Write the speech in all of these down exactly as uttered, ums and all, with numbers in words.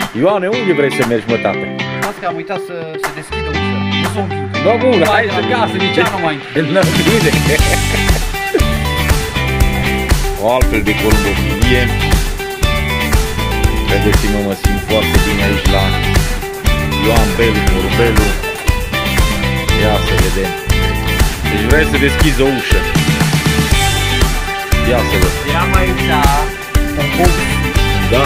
Ioane, unde vrei să mergi, mă, tată? Asta că am uitat să se deschidă ușa. Nu s-o închid. Da, bun, hai să casă, nici ea nu mai închid. Nu, bine. O altfel de columbofilie. Credeți-mă, mă simt foarte bine aici la Ioan Belu, Porumbelu. Ia să vedem. Deci vrei să deschizi o ușă. Ia să văd. Era mai ușa un bug. Da.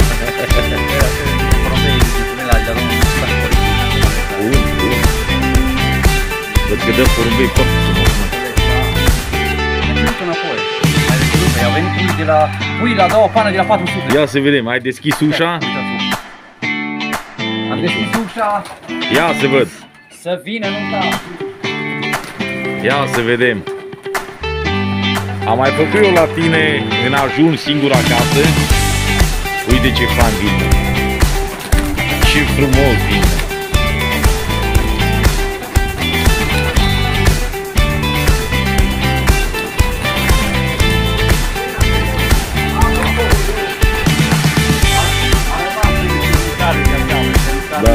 Bun, bun. Văd că dă porumbei foarte frumos. Au venit pui de la pui la doua pană de la patru sute. Ia să vedem, ai deschis ușa? Am deschis ușa. Ia să văd. Să vină, nu da. Ia să vedem. Am mai făcut eu la tine în ajun singur acasă. Uite ce fan vin. Ce frumos vin. Da.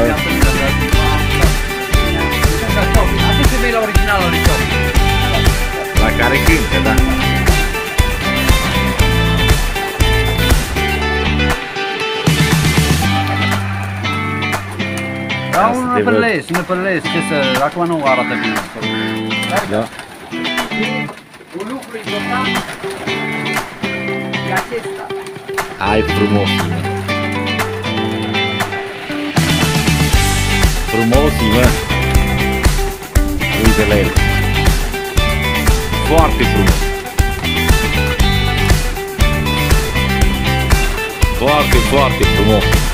Atunci vei la originalul lui Ciopi. La care cântă, da. Da, un năpălesc, un năpălesc, ce să, acum nu arată bine. Da. Un lucru important e acesta. Hai frumos, mă. Frumos, mă. Uite la el. Foarte frumos. Foarte, foarte frumos.